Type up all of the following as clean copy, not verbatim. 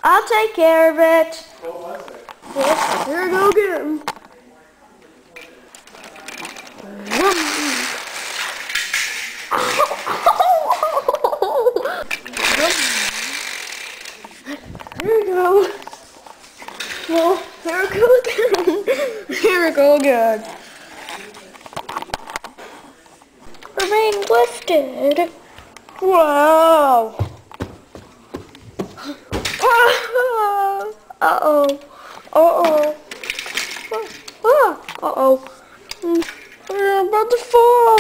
I'll take care of it. What was it? Yes, here we go again. Here we go. Well, here we go again. Here we go again. Remain lifted. Wow. Uh-oh. Uh-oh. Uh-oh. I'm about to fall.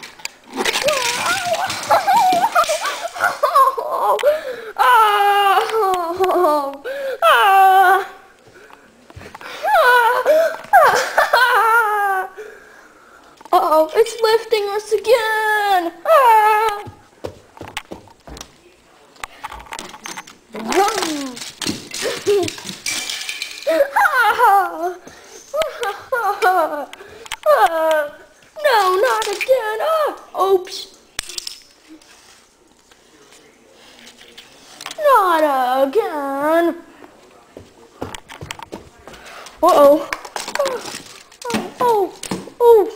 Uh-oh, it's lifting us again. No, not again. Oops. Not again. Uh-oh. Oh.